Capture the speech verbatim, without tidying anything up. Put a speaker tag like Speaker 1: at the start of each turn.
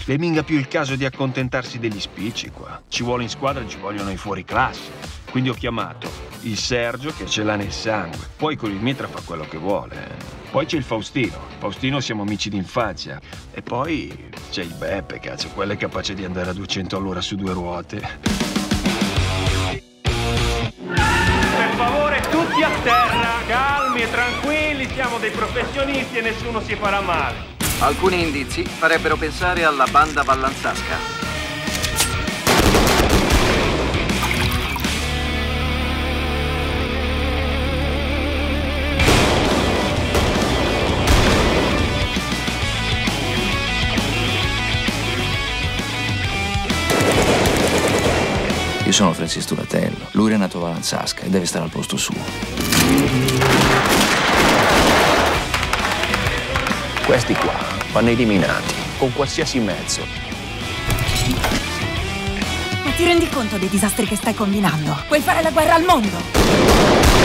Speaker 1: è mica più il caso di accontentarsi degli spicci qua. Ci vuole in squadra, ci vogliono i fuori classe. Quindi ho chiamato il Sergio che ce l'ha nel sangue. Poi con il Mitra fa quello che vuole. Poi c'è il Faustino. Faustino siamo amici d'infanzia. E poi c'è il Beppe, cazzo, quello è capace di andare a duecento all'ora su due ruote.
Speaker 2: Per favore, tutti a terra, calmi e tranquilli, siamo dei professionisti e nessuno si farà male.
Speaker 3: Alcuni indizi farebbero pensare alla banda Vallanzasca.
Speaker 4: Io sono Francis Turatello, lui Renato Vallanzasca e deve stare al posto suo.
Speaker 1: Questi qua vanno eliminati con qualsiasi mezzo.
Speaker 5: Ma ti rendi conto dei disastri che stai combinando? Puoi fare la guerra al mondo!